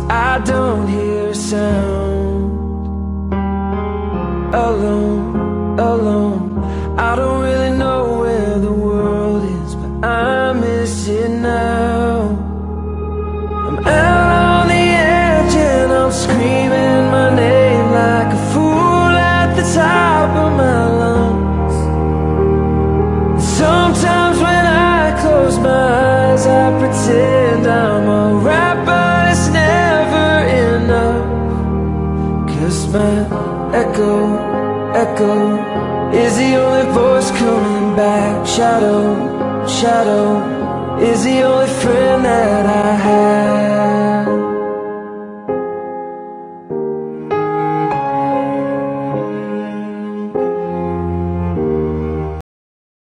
I don't hear a sound. Alone, alone, I don't really know where the world is, but I miss it now. I'm out on the edge and I'm screaming my name like a fool at the top of my lungs. And sometimes when I close my eyes, I pretend I'm alright, but it's never enough. 'Cause my echo is the only voice coming back. Shadow is the only friend that I have.